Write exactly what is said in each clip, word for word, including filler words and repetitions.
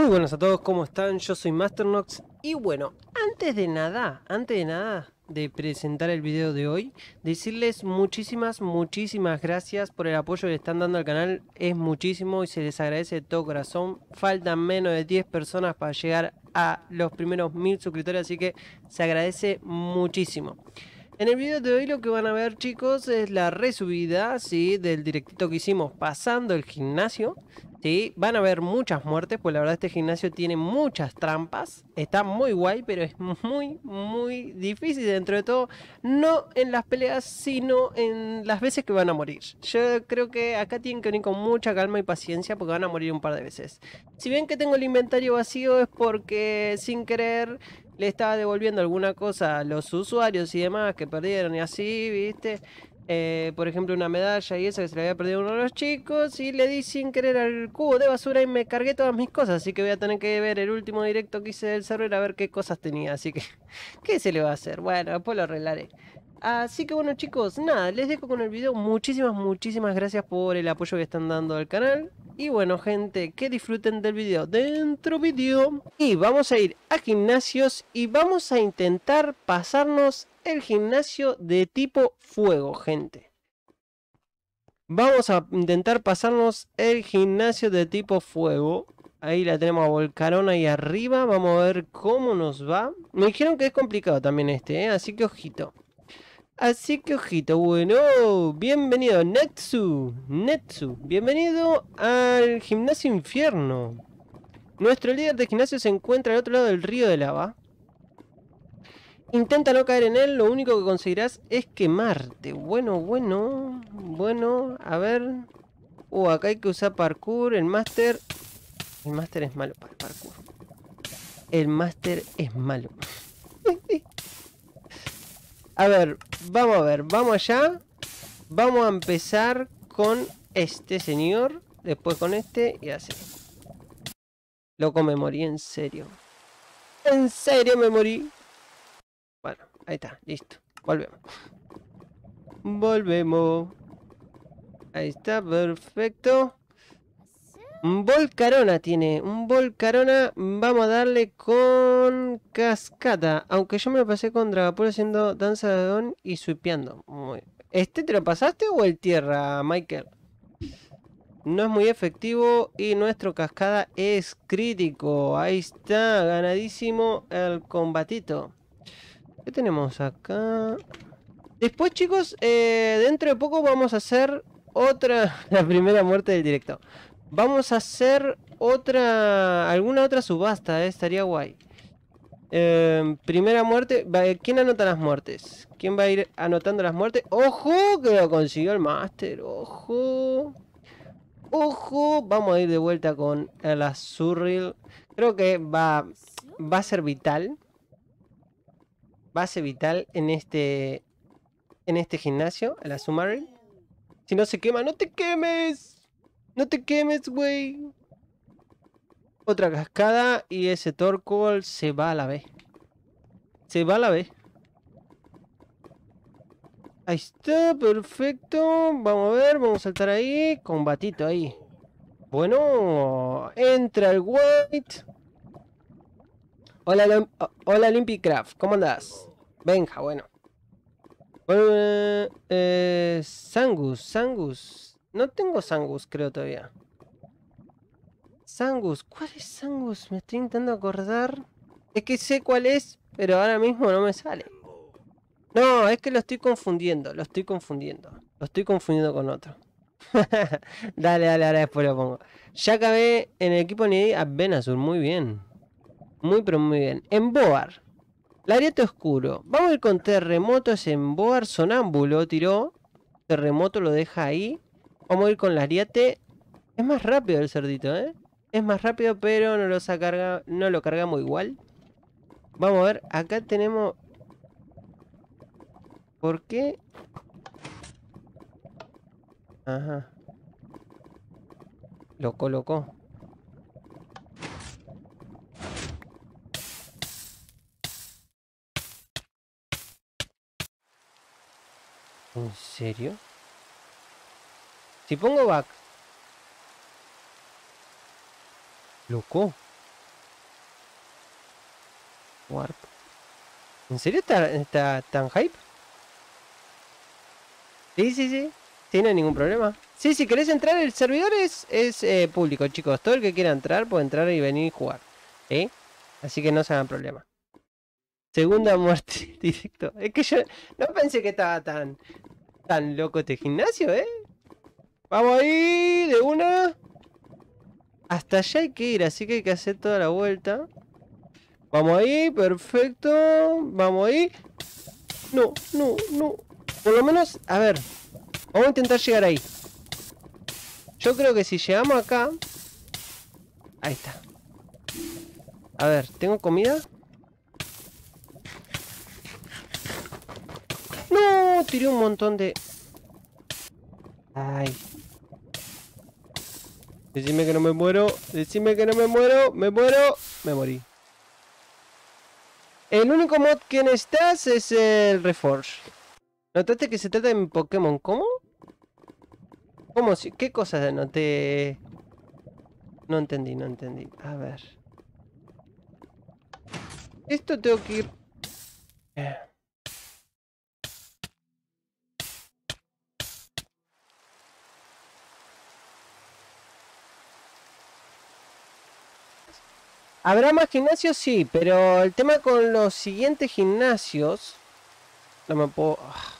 buenas a todos, ¿cómo están? Yo soy Masternox y bueno, antes de nada, antes de nada de presentar el video de hoy, decirles muchísimas, muchísimas gracias por el apoyo que le están dando al canal. Es muchísimo y se les agradece de todo corazón. Faltan menos de diez personas para llegar a los primeros mil suscriptores, así que se agradece muchísimo. En el video de hoy lo que van a ver, chicos, es la resubida, ¿sí? Del directito que hicimos pasando el gimnasio, ¿sí? Van a ver muchas muertes, pues la verdad este gimnasio tiene muchas trampas. Está muy guay, pero es muy, muy difícil dentro de todo. No en las peleas, sino en las veces que van a morir. Yo creo que acá tienen que venir con mucha calma y paciencia porque van a morir un par de veces. Si ven que tengo el inventario vacío es porque sin querer le estaba devolviendo alguna cosa a los usuarios y demás que perdieron y así, ¿viste? Eh, por ejemplo, una medalla y eso que se le había perdido a uno de los chicos y le di sin querer al cubo de basura y me cargué todas mis cosas. Así que voy a tener que ver el último directo que hice del server a ver qué cosas tenía. Así que, ¿qué se le va a hacer? Bueno, después lo arreglaré. Así que bueno, chicos, nada, les dejo con el video. Muchísimas, muchísimas gracias por el apoyo que están dando al canal. Y bueno, gente, que disfruten del video. Dentro video. Y vamos a ir a gimnasios y vamos a intentar pasarnos el gimnasio de tipo fuego, gente. Vamos a intentar pasarnos el gimnasio de tipo fuego. Ahí la tenemos a Volcarona ahí arriba. Vamos a ver cómo nos va. Me dijeron que es complicado también este, ¿eh? Así que ojito. Así que ojito, bueno, bienvenido Netsu, Netsu, bienvenido al gimnasio infierno. Nuestro líder de gimnasio se encuentra al otro lado del río de lava. Intenta no caer en él, lo único que conseguirás es quemarte. Bueno, bueno, bueno, a ver. Uh, acá hay que usar parkour, el máster. El máster es malo para el parkour. El máster es malo. A ver, vamos a ver, vamos allá. Vamos a empezar con este señor. Después con este y así. Loco, me morí en serio. En serio me morí. Bueno, ahí está, listo. Volvemos. Volvemos. Ahí está, perfecto. Un Volcarona tiene. Un Volcarona. Vamos a darle con cascada. Aunque yo me lo pasé con Dragapult haciendo danza de don y swipeando. Muy... ¿Este te lo pasaste o el tierra, Michael? No es muy efectivo y nuestro cascada es crítico. Ahí está, ganadísimo el combatito. ¿Qué tenemos acá? Después, chicos, eh, dentro de poco vamos a hacer otra... La primera muerte del directo. Vamos a hacer otra... Alguna otra subasta, eh, estaría guay. Eh, primera muerte. ¿Quién anota las muertes? ¿Quién va a ir anotando las muertes? ¡Ojo! Que lo consiguió el máster. ¡Ojo! ¡Ojo! Vamos a ir de vuelta con el Azurril. Creo que va, va a ser vital. Va a ser vital en este... En este gimnasio, el Azumarill. Si no se quema, ¡no te quemes! ¡No te quemes, güey! Otra cascada y ese Torkoal se va a la B. Se va a la B. Ahí está, perfecto. Vamos a ver, vamos a saltar ahí. Combatito ahí. Bueno, entra el White. Hola, hola Limpicraft, ¿cómo andás? Benja, bueno. Bueno, eh, Sangus, Sangus. No tengo Sangus, creo todavía. Sangus, ¿cuál es Sangus? Me estoy intentando acordar. Es que sé cuál es, pero ahora mismo no me sale. No, es que lo estoy confundiendo, lo estoy confundiendo. Lo estoy confundiendo con otro. Dale, dale, ahora después lo pongo. Ya acabé en el equipo Nidhi a Venazur, muy bien. Muy, pero muy bien. Emboar. Lariete oscuro. Vamos a ir con terremoto, ese Emboar sonámbulo tiró. Terremoto lo deja ahí. Vamos a ir con Lariete. Es más rápido el cerdito, ¿eh? Es más rápido, pero no lo, carga, no lo cargamos igual. Vamos a ver, acá tenemos... ¿Por qué? Ajá. Lo colocó. ¿En serio? Si pongo back. Loco. Warp. ¿En serio está, está tan hype? Sí, sí, sí. Sí, no hay ningún problema. Sí, si querés entrar, el servidor es, es eh, público, chicos. Todo el que quiera entrar puede entrar y venir y jugar. ¿Sí? Así que no se hagan problema. Segunda muerte directo. Es que yo no pensé que estaba tan, tan loco este gimnasio, ¿eh? Vamos ahí, de una. Hasta allá hay que ir, así que hay que hacer toda la vuelta. Vamos ahí, perfecto. Vamos ahí. No, no, no. Por lo menos, a ver. Vamos a intentar llegar ahí. Yo creo que si llegamos acá... Ahí está. A ver, ¿tengo comida? No, tiré un montón de... Ay. Decime que no me muero. Decime que no me muero. Me muero. Me morí. El único mod que necesitas es el Reforge. ¿Notaste que se trata de mi Pokémon? ¿Cómo? ¿Cómo? Si? ¿Qué cosas noté? No entendí, no entendí. A ver. Esto tengo que ir... Eh. ¿Habrá más gimnasios? Sí, pero el tema con los siguientes gimnasios... No me puedo...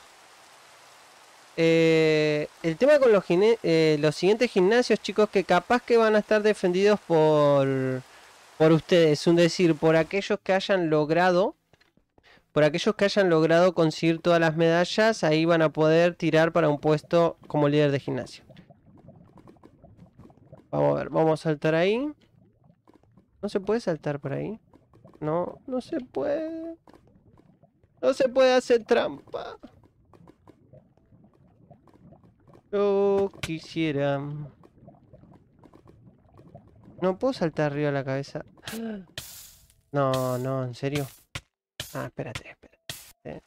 Eh, el tema con los, eh, los siguientes gimnasios, chicos, que capaz que van a estar defendidos por... Por ustedes, es decir, por aquellos que hayan logrado... Por aquellos que hayan logrado conseguir todas las medallas, ahí van a poder tirar para un puesto como líder de gimnasio. Vamos a ver, vamos a saltar ahí. ¿No se puede saltar por ahí? No, no se puede. No se puede hacer trampa. Yo quisiera... No puedo saltar arriba de la cabeza. No, no, en serio. Ah, espérate, espérate.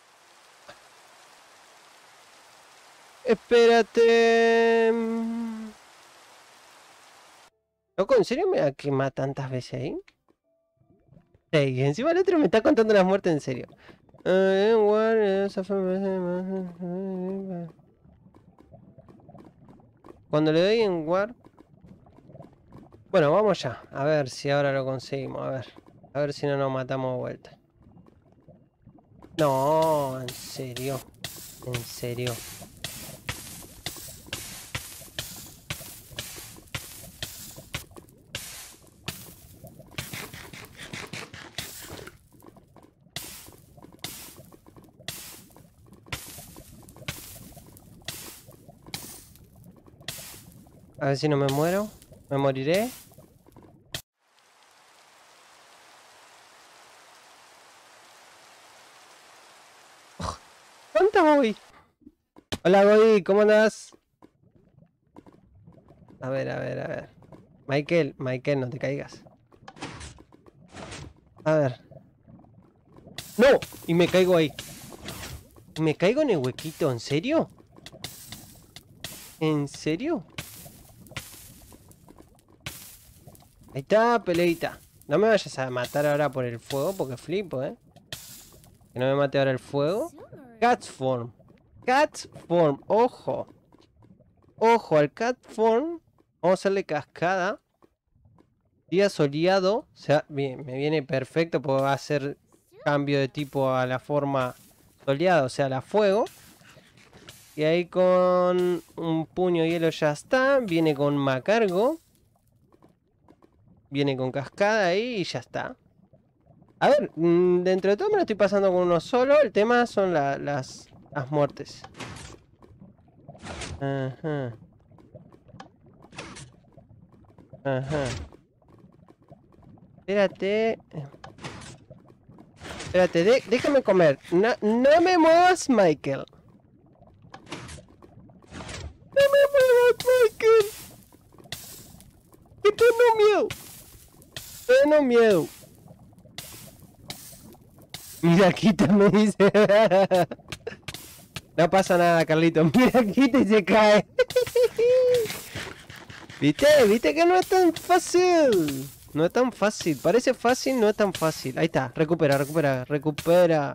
Espérate. Loco, ¿en serio me va a quemar tantas veces ahí? Sí, y encima el otro me está contando las muertes en serio. Cuando le doy en War... Bueno, vamos ya. A ver si ahora lo conseguimos. A ver. A ver si no nos matamos de vuelta. No, en serio. En serio. A ver si no me muero. Me moriré. Oh, ¿cuánto voy? Hola, Godi, ¿cómo andás? A ver, a ver, a ver. Michael, Michael, no te caigas. A ver. ¡No! Y me caigo ahí. ¿Me caigo en el huequito? ¿En serio? ¿En serio? Ahí está, peleita. No me vayas a matar ahora por el fuego porque flipo, ¿eh? Que no me mate ahora el fuego. Cat Form. Cat Form. Ojo. Ojo al Cat Form. Vamos a hacerle cascada. Día soleado. O sea, bien, me viene perfecto porque va a hacer cambio de tipo a la forma soleada, o sea, la fuego. Y ahí con un puño hielo ya está. Viene con Macargo. Viene con cascada ahí y ya está. A ver, dentro de todo me lo estoy pasando con uno solo. El tema son la, las, las muertes. Ajá. Ajá. Espérate. Espérate, de, déjame comer. No, no me muevas, Michael. No me muevas, Michael. Que tengo miedo. Tengo miedo. Mira, quítame, dice. No pasa nada, Carlito. Mira, quita y se cae. ¿Viste? ¿Viste que no es tan fácil? No es tan fácil. Parece fácil, no es tan fácil. Ahí está. Recupera, recupera, recupera.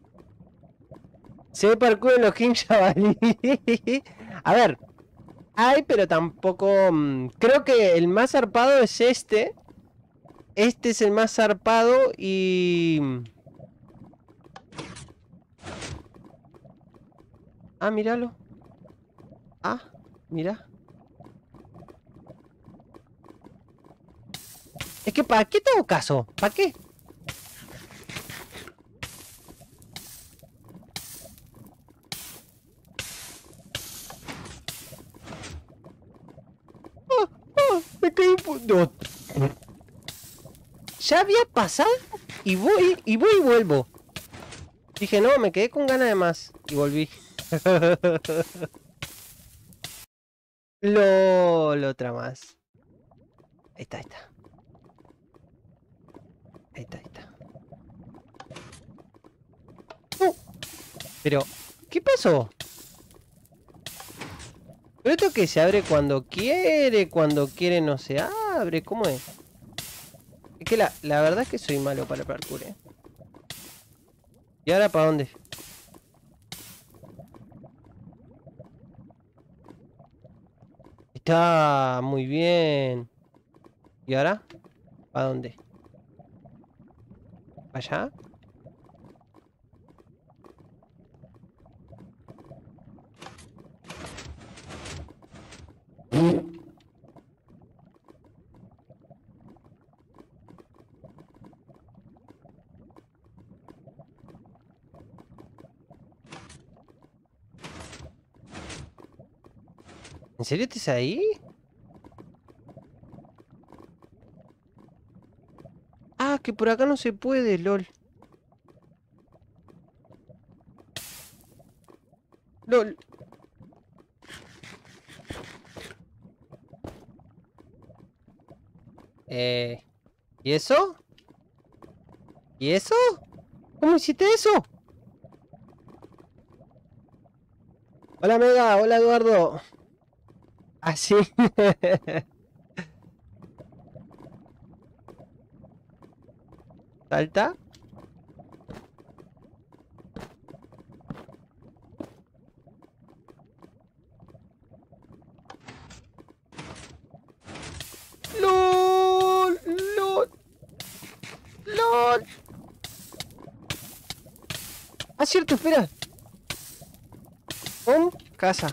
Se parkour en los King Jabalí. A ver. Hay, pero tampoco... mmm, creo que el más zarpado es este. Este es el más zarpado y... Ah, míralo. Ah, mira. Es que ¿para qué tengo caso? ¿Para qué? Oh, oh, me caí un punto. Ya había pasado y voy y voy y vuelvo. Dije, no, me quedé con ganas de más. Y volví. LOL, otra más. Ahí está, ahí está. Ahí está, ahí está. Uh, pero, ¿qué pasó? Pero esto que se abre cuando quiere, cuando quiere no se abre, ¿cómo es? Es que la, la verdad es que soy malo para el parkour, ¿eh? ¿Y ahora para dónde? Está muy bien. ¿Y ahora? ¿Para dónde? ¿Para allá? ¿En serio estás ahí? Ah, que por acá no se puede, LOL. LOL. Eh... ¿Y eso? ¿Y eso? ¿Cómo hiciste eso? Hola Mega, hola Eduardo. Así. Salta. LOL, LOL, LOL. Ah, cierto, espera. Pum, casa.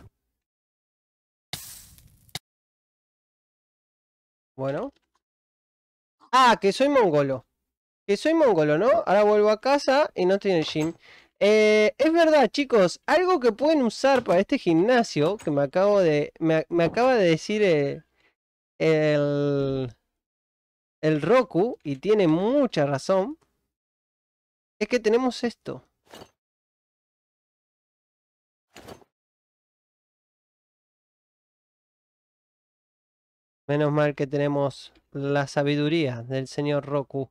Bueno. Ah, que soy mongolo. Que soy mongolo, ¿no? Ahora vuelvo a casa y no estoy en el gym. Eh, es verdad, chicos. Algo que pueden usar para este gimnasio, que me acabo de... Me, me acaba de decir eh, el... El Roku, y tiene mucha razón. Es que tenemos esto. Menos mal que tenemos la sabiduría del señor Roku.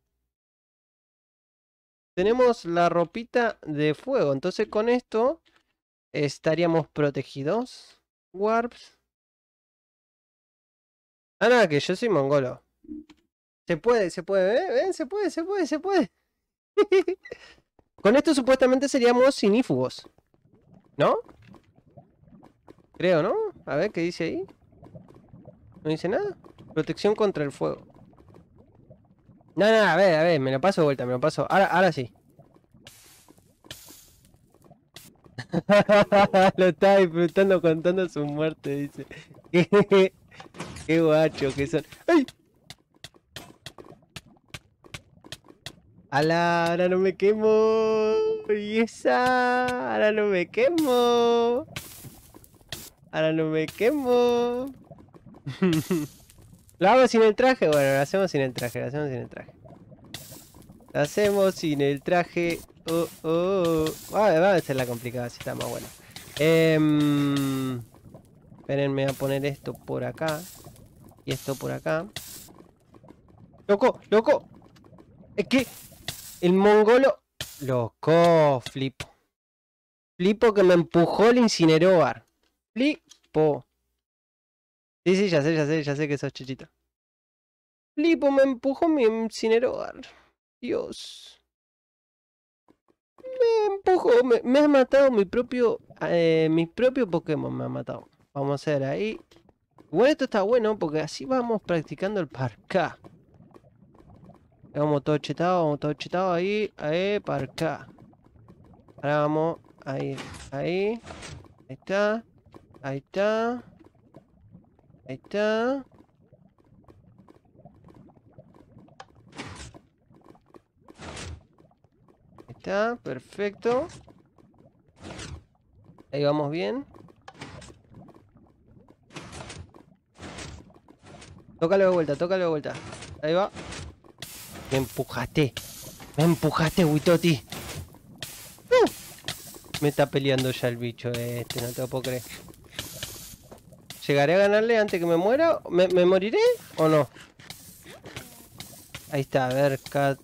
Tenemos la ropita de fuego. Entonces con esto estaríamos protegidos. Warps. Ah, nada, que yo soy mongolo. Se puede, se puede, ¿ven? ¿Ven? Se puede, se puede, se puede. Con esto supuestamente seríamos sinífugos. ¿No? Creo, ¿no? A ver, ¿qué dice ahí? ¿No dice nada? Protección contra el fuego. No, no, a ver, a ver, me lo paso de vuelta, me lo paso. Ahora, ahora sí. Lo estaba disfrutando contando su muerte, dice. Qué guacho que son. ¡Ay! ¡Ala! Ahora no me quemo. Y esa. Ahora no me quemo. Ahora no me quemo. ¿Lo hago sin el traje? Bueno, lo hacemos sin el traje, lo hacemos sin el traje. Lo hacemos sin el traje. Oh, oh, oh. Ah, va a ser la complicada, si está más bueno. Eh, espérenme a poner esto por acá. Y esto por acá. ¡Loco! ¡Loco! Es que el mongolo... Loco, flipo. Flipo que me empujó el incineroar. Flipo. Sí, sí, ya sé, ya sé, ya sé que sos chichito. Flipo, me empujó mi incinerador. Dios. Me empujó, me, me ha matado mi propio, eh, mi propio Pokémon me ha matado. Vamos a hacer ahí. Bueno, esto está bueno porque así vamos practicando el parkour. Vamos todo chetado, vamos todo chetado ahí, ahí, parkour. Ahora vamos, ahí, ahí. Ahí está, ahí está. Ahí está. Ahí está, perfecto. Ahí vamos bien. Tócalo de vuelta, tócalo de vuelta. Ahí va. Me empujaste. Me empujaste, Witoti. Uh, me está peleando ya el bicho este, no te lo puedo creer. ¿Llegaré a ganarle antes que me muera? ¿Me, me moriré o no? Ahí está, a ver, cat.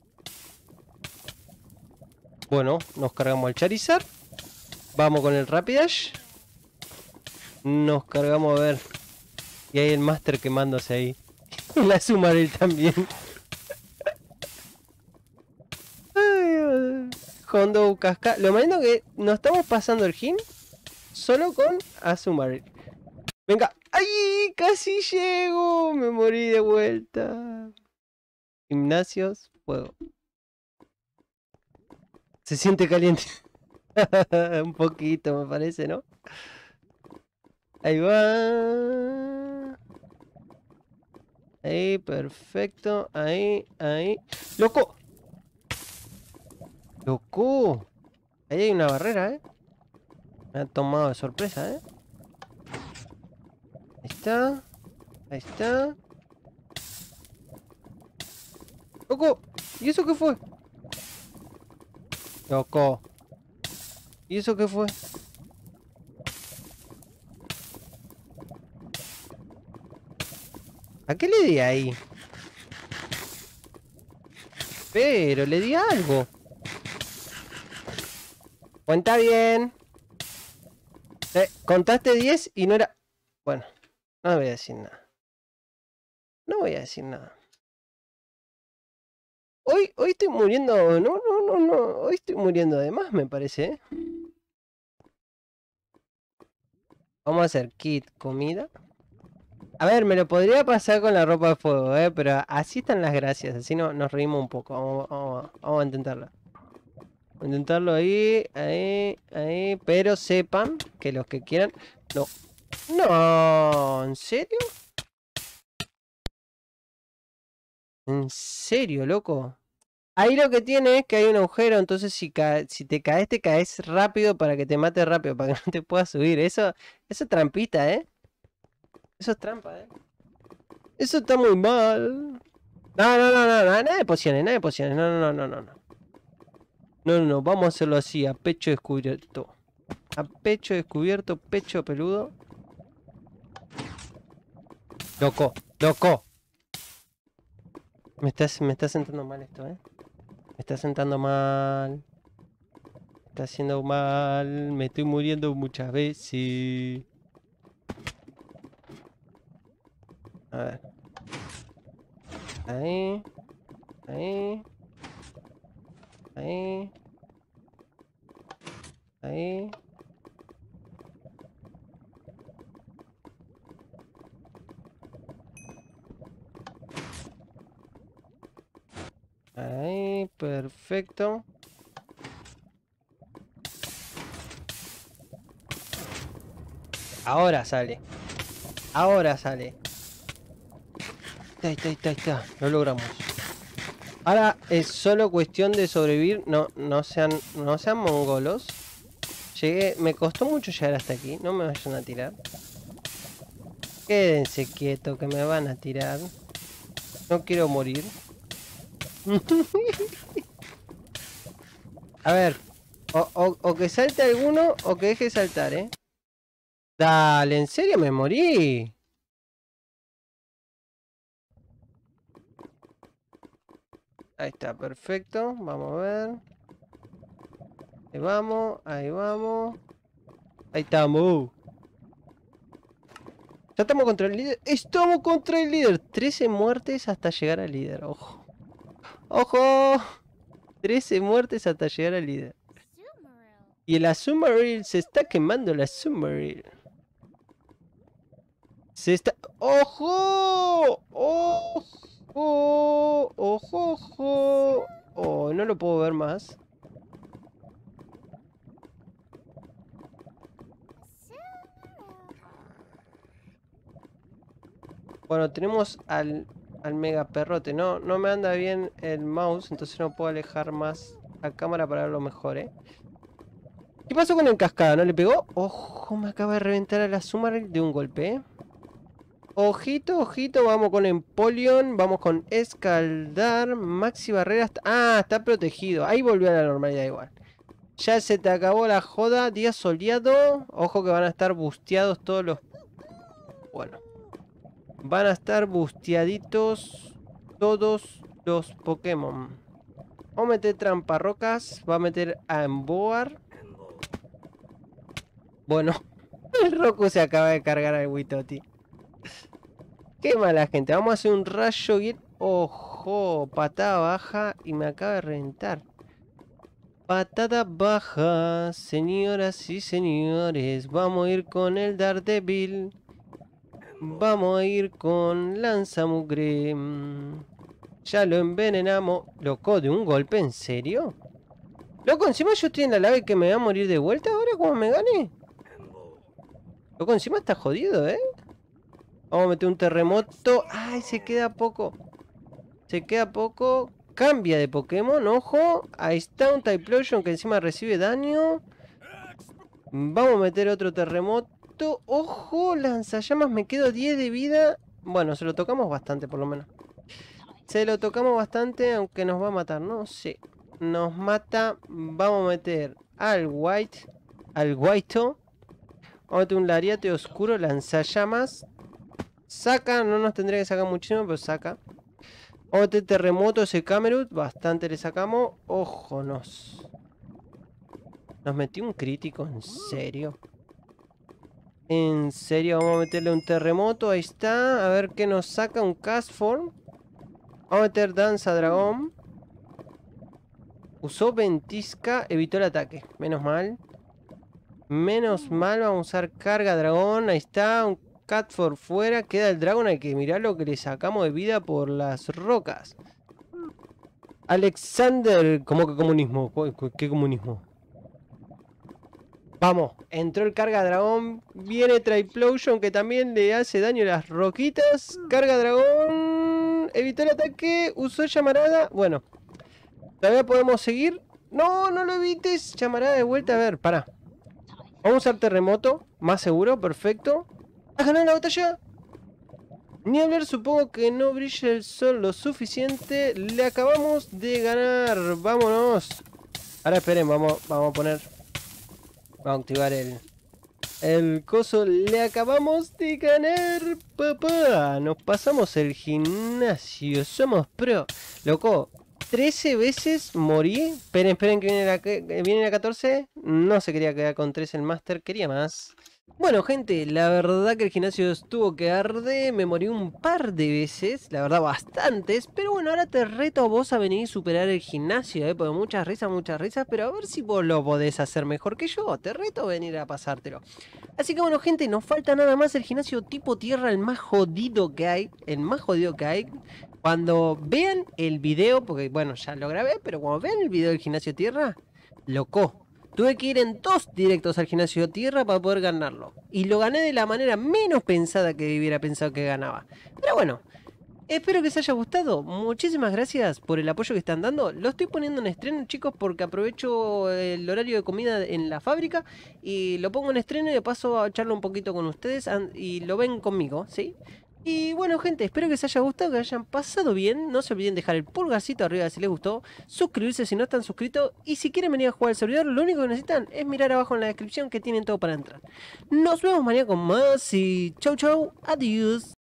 Bueno, nos cargamos al Charizard. Vamos con el Rapidash. Nos cargamos, a ver. Y hay el Master quemándose ahí. Y la Sumaril también. Hondo Casca. Lo malo que nos estamos pasando el gym solo con Azumarill. Venga. ¡Ay! Casi llego. Me morí de vuelta. Gimnasios, fuego. Se siente caliente. Un poquito me parece, ¿no? Ahí va. Ahí, perfecto. Ahí, ahí. ¡Loco! ¡Loco! Ahí hay una barrera, ¿eh? Me ha tomado de sorpresa, ¿eh? Ahí está. Ahí está. ¡Loco! ¿Y eso qué fue? Loco. ¿Y eso qué fue? ¿A qué le di ahí? Pero le di algo. Cuenta bien. Eh, contaste diez y no era... Bueno, no voy a decir nada. No voy a decir nada. Hoy, hoy estoy muriendo... No, no, no, no. Hoy estoy muriendo de más, me parece, ¿eh? Vamos a hacer kit, comida. A ver, me lo podría pasar con la ropa de fuego, ¿eh? Pero así están las gracias. Así no, nos reímos un poco. Vamos, vamos, vamos a intentarlo. Vamos a intentarlo ahí, ahí, ahí. Pero sepan que los que quieran... No. No, ¿en serio? ¿En serio, loco? Ahí lo que tiene es que hay un agujero, entonces si, ca si te caes, te caes rápido para que te mate rápido, para que no te puedas subir. Eso, eso es trampita, ¿eh? Eso es trampa, ¿eh? Eso está muy mal. No, no, no, no, no, nada de pociones, nada de pociones. No, no, no, no, no. No, no, no, vamos a hacerlo así, a pecho descubierto. A pecho descubierto, pecho peludo. Loco, loco. Me estás, me está sentando mal esto, ¿eh? Me está sentando mal. Me está haciendo mal. Me estoy muriendo muchas veces. A ver. Ahí. Ahí. Ahí. Ahí. Ahí, perfecto. Ahora sale. Ahora sale. Ahí está, ahí está, ahí está. Lo logramos. Ahora es solo cuestión de sobrevivir. No, no sean, no sean mongolos. Llegué, me costó mucho llegar hasta aquí. No me vayan a tirar. Quédense quietos que me van a tirar. No quiero morir. A ver. O, o, o que salte alguno o que deje saltar, ¿eh? Dale, ¿en serio me morí? Ahí está, perfecto. Vamos a ver. Ahí vamos, ahí vamos. Ahí estamos. Ya estamos contra el líder. ¡Estamos contra el líder! trece muertes hasta llegar al líder. Ojo. ¡Ojo! trece muertes hasta llegar al líder. Y el Azumarill se está quemando el Azumarill. Se está... ¡Ojo! ¡Ojo! ¡Ojo! ¡Ojo! Oh, no lo puedo ver más. Bueno, tenemos al, al mega perrote. No, no me anda bien el mouse, entonces no puedo alejar más la cámara para verlo mejor, ¿eh? ¿Qué pasó con el cascada? ¿No le pegó? Ojo, me acaba de reventar a la Azumarill de un golpe, ¿eh? Ojito, ojito, vamos con Empoleon, vamos con Escaldar, Maxi Barrera... Hasta... Ah, está protegido. Ahí volvió a la normalidad igual. Ya se te acabó la joda, día soleado. Ojo que van a estar busteados todos los... Bueno. Van a estar busteaditos todos los Pokémon. Vamos a meter tramparrocas. Va a meter a Emboar. Bueno, el Roku se acaba de cargar al Witoti. Qué mala gente. Vamos a hacer un rayo y... Ojo, patada baja y me acaba de reventar. Patada baja, señoras y señores. Vamos a ir con el Daredevil. Vamos a ir con Lanzamugre. Ya lo envenenamos. Loco, de un golpe, ¿en serio? Loco, encima yo estoy en la lave que me va a morir de vuelta ahora como me gane. Loco, encima está jodido, ¿eh? Vamos a meter un terremoto. Ay, se queda poco. Se queda poco. Cambia de Pokémon, ojo. Ahí está un Typhlosion que encima recibe daño. Vamos a meter otro terremoto. Ojo, lanzallamas, me quedo diez de vida. Bueno, se lo tocamos bastante por lo menos. Se lo tocamos bastante, aunque nos va a matar, ¿no? Sí. Nos mata. Vamos a meter al White. Al Whiteo. Vamos a meter un Lariate oscuro, lanzallamas. Saca, no nos tendría que sacar muchísimo, pero saca. Vamos a meter terremoto ese Camerut. Bastante le sacamos. Ojo, nos... Nos metió un crítico, ¿en serio? En serio, vamos a meterle un terremoto. Ahí está. A ver qué nos saca. Un Castform. Vamos a meter Danza Dragón. Usó Ventisca. Evitó el ataque. Menos mal. Menos mal. Vamos a usar Carga Dragón. Ahí está. Un Catfor fuera. Queda el Dragon. Hay que mirar lo que le sacamos de vida por las rocas. Alexander. ¿Cómo que comunismo? ¿Qué comunismo? Vamos, entró el Carga Dragón. Viene Typhlosion que también le hace daño a las roquitas. Carga Dragón. Evitó el ataque. Usó Llamarada. Bueno. Todavía podemos seguir. No, no lo evites. Llamarada de vuelta. A ver, pará. Vamos a usar terremoto. Más seguro, perfecto. ¿Has ganado la batalla? Niebler, supongo que no brilla el sol lo suficiente. Le acabamos de ganar. Vámonos. Ahora esperen, vamos, vamos a poner... Vamos a activar el... El coso. Le acabamos de ganar, papá. Nos pasamos el gimnasio. Somos pro. Loco, trece veces morí. Esperen, esperen que viene la, que viene la catorce. No se quería quedar con trece el máster. Quería más. Bueno, gente, la verdad que el gimnasio estuvo que arde. Me morí un par de veces. La verdad, bastantes. Pero bueno, ahora te reto a vos a venir y superar el gimnasio, ¿eh? Porque muchas risas, muchas risas. Pero a ver si vos lo podés hacer mejor que yo. Te reto a venir a pasártelo. Así que bueno, gente, nos falta nada más el gimnasio tipo tierra. El más jodido que hay. El más jodido que hay. Cuando vean el video, porque bueno, ya lo grabé. Pero cuando vean el video del gimnasio tierra, loco. Tuve que ir en dos directos al gimnasio tierra para poder ganarlo. Y lo gané de la manera menos pensada que hubiera pensado que ganaba. Pero bueno, espero que les haya gustado. Muchísimas gracias por el apoyo que están dando. Lo estoy poniendo en estreno, chicos, porque aprovecho el horario de comida en la fábrica. Y lo pongo en estreno y de paso a charlar un poquito con ustedes. Y lo ven conmigo, ¿sí? Y bueno, gente, espero que les haya gustado, que hayan pasado bien. No se olviden dejar el pulgarcito arriba si les gustó, suscribirse si no están suscritos. Y si quieren venir a jugar al servidor, lo único que necesitan es mirar abajo en la descripción que tienen todo para entrar. Nos vemos mañana con más y chau chau, adiós.